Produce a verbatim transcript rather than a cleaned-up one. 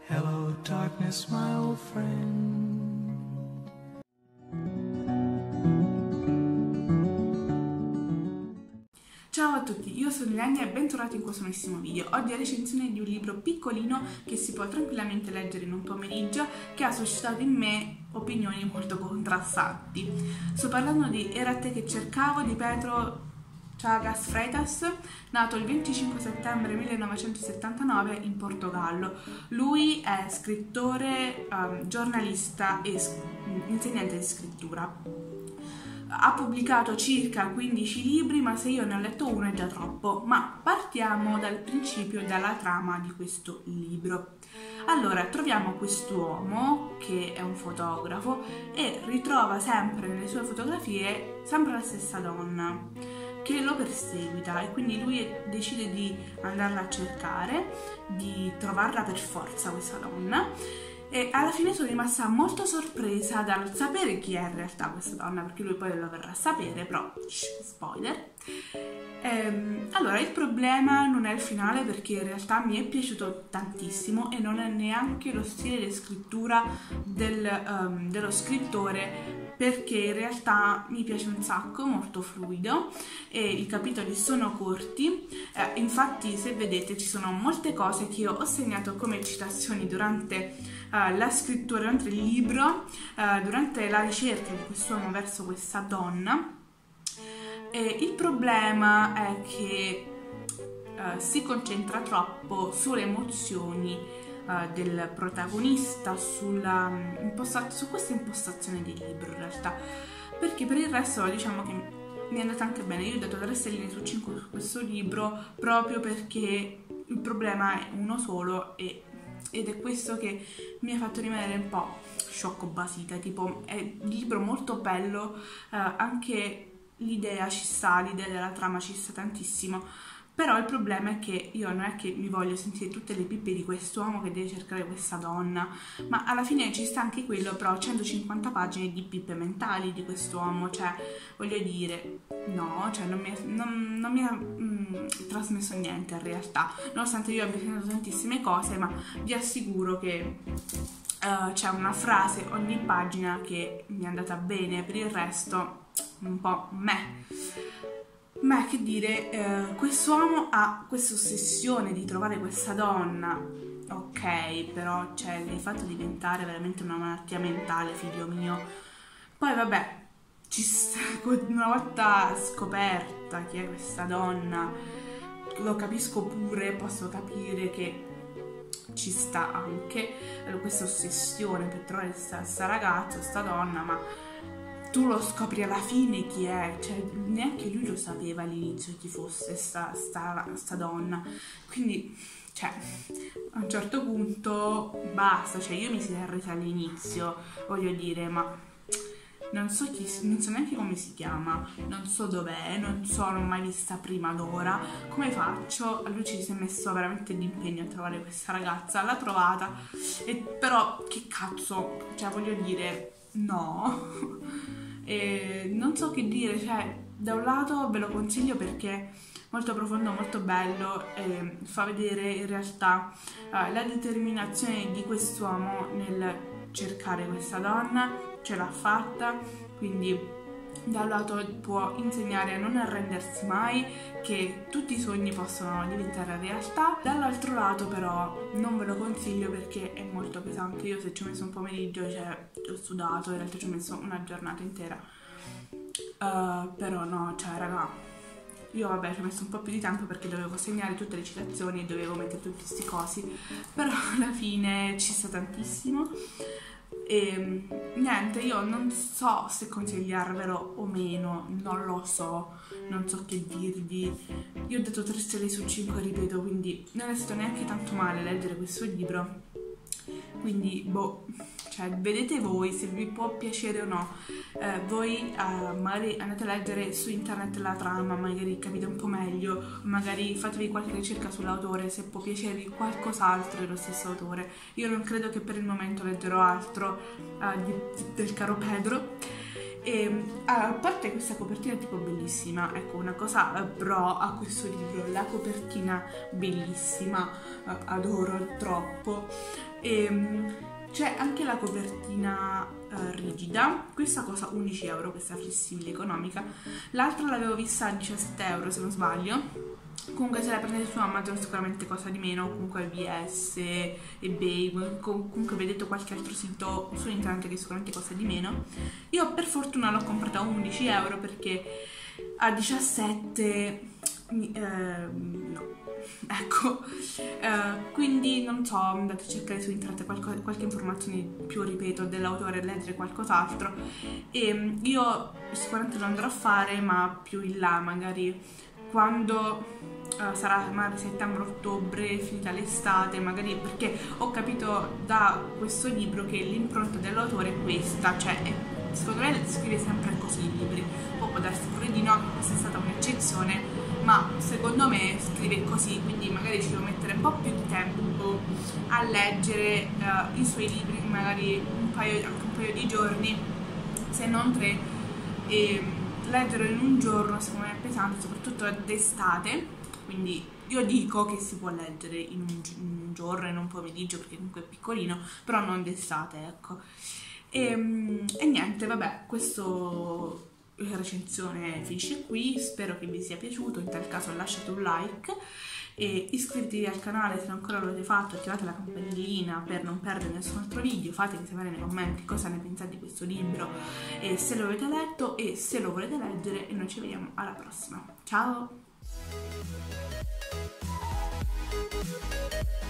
Hello darkness, my old friend. Ciao a tutti, io sono Ilenia e bentornati in questo nuovissimo video. Oggi è recensione di un libro piccolino che si può tranquillamente leggere in un pomeriggio, che ha suscitato in me opinioni molto contrastanti. Sto parlando di Era te che cercavo di Pedro Chagas Freitas, nato il venticinque settembre millenovecentosettantanove in Portogallo. Lui è scrittore, um, giornalista e insegnante di scrittura. Ha pubblicato circa quindici libri, ma se io ne ho letto uno è già troppo. Ma partiamo dal principio e dalla trama di questo libro. Allora, troviamo quest'uomo che è un fotografo e ritrova sempre nelle sue fotografie sempre la stessa donna che lo perseguita, e quindi lui decide di andarla a cercare, di trovarla per forza questa donna. E alla fine sono rimasta molto sorpresa dal sapere chi è in realtà questa donna, perché lui poi lo verrà a sapere, però shh, spoiler. Ehm, allora, il problema non è il finale, perché in realtà mi è piaciuto tantissimo e non è neanche lo stile di scrittura del, um, dello scrittore, perché in realtà mi piace un sacco, molto fluido, e i capitoli sono corti. Eh, infatti, se vedete, ci sono molte cose che io ho segnato come citazioni durante Uh, la scrittura, durante il libro, uh, durante la ricerca di quest'uomo verso questa donna. E il problema è che uh, si concentra troppo sulle emozioni uh, del protagonista, sulla, um, imposta- su questa impostazione del libro in realtà, perché per il resto diciamo che mi è andata anche bene. Io ho dato tre stelline su cinque su questo libro, proprio perché il problema è uno solo, e ed è questo che mi ha fatto rimanere un po' sciocco basita. Tipo, è un libro molto bello, eh, anche l'idea ci sta, l'idea della trama ci sta tantissimo, però il problema è che io non è che mi voglio sentire tutte le pippe di quest'uomo che deve cercare questa donna, ma alla fine ci sta anche quello, però centocinquanta pagine di pippe mentali di quest'uomo, cioè voglio dire, no, cioè non mi, non, non mi ha mm, trasmesso niente in realtà, nonostante io abbia finito tantissime cose, ma vi assicuro che uh, c'è una frase ogni pagina che mi è andata bene, per il resto un po' meh. Ma che dire, eh, quest'uomo ha questa ossessione di trovare questa donna, ok, però cioè, l'hai fatto diventare veramente una malattia mentale, figlio mio. Poi vabbè, ci sta, una volta scoperta chi è questa donna, lo capisco pure, posso capire che ci sta anche questa ossessione per trovare questa ragazza, questa donna, ma tu lo scopri alla fine chi è, cioè neanche lui lo sapeva all'inizio chi fosse sta, sta, sta donna, quindi cioè a un certo punto basta, cioè io mi si è resa all'inizio, voglio dire, ma non so chi, non so neanche come si chiama, non so dov'è, non so, non l'ho mai vista prima d'ora, come faccio? A lui ci si è messo veramente d'impegno a trovare questa ragazza, l'ha trovata, e però che cazzo, cioè voglio dire, no. E non so che dire, cioè da un lato ve lo consiglio perché è molto profondo, molto bello, e fa vedere in realtà uh, la determinazione di quest'uomo nel cercare questa donna, ce l'ha fatta, quindi da un lato può insegnare a non arrendersi mai, che tutti i sogni possono diventare realtà, dall'altro lato però non ve lo consiglio perché è molto pesante. Io se ci ho messo un pomeriggio, cioè ho sudato, in realtà ci ho messo una giornata intera, uh, però no, cioè raga, io vabbè ci ho messo un po' più di tempo perché dovevo segnare tutte le citazioni e dovevo mettere tutti questi cosi, però alla fine ci sta tantissimo. E niente, io non so se consigliarvelo o meno, non lo so, non so che dirvi. Io ho dato tre stelle su cinque, ripeto, quindi non è stato neanche tanto male leggere questo libro, quindi boh, cioè vedete voi se vi può piacere o no. Eh, voi uh, magari andate a leggere su internet la trama, magari capite un po' meglio, magari fatevi qualche ricerca sull'autore, se può piacervi qualcos'altro dello stesso autore. Io non credo che per il momento leggerò altro uh, di, del caro Pedro. E a parte questa copertina tipo bellissima, ecco una cosa pro a questo libro, la copertina bellissima, adoro troppo. E c'è anche la copertina uh, rigida, questa costa undici euro, questa flessibile economica, l'altra l'avevo vista a diciassette euro se non sbaglio. Comunque se la prendete su Amazon sicuramente costa di meno, comunque V S, eBay, comunque vedete qualche altro sito su internet che sicuramente costa di meno. Io per fortuna l'ho comprata a undici euro perché a diciassette eh, no, ecco, eh, quindi non so, andate a cercare su internet qualche, qualche informazione più, ripeto, dell'autore, leggere qualcos'altro, e io sicuramente lo andrò a fare, ma più in là, magari quando uh, sarà magari settembre-ottobre, finita l'estate, magari, perché ho capito da questo libro che l'impronta dell'autore è questa, cioè è, secondo me scrive sempre così i libri, poi può darsi pure di no, che questa è stata un'eccezione, ma secondo me scrive così, quindi magari ci devo mettere un po' più di tempo a leggere uh, i suoi libri, magari un paio, anche un paio di giorni, se non tre, e leggerlo in un giorno secondo me è pesante, soprattutto d'estate, quindi io dico che si può leggere in un, in un giorno, in un pomeriggio, perché comunque è piccolino, però non d'estate, ecco. E, e niente, vabbè, questo recensione finisce qui, spero che vi sia piaciuto, in tal caso lasciate un like e iscrivetevi al canale se non ancora l'avete fatto, attivate la campanellina per non perdere nessun altro video, fatemi sapere nei commenti cosa ne pensate di questo libro e se lo avete letto e se lo volete leggere, e noi ci vediamo alla prossima, ciao!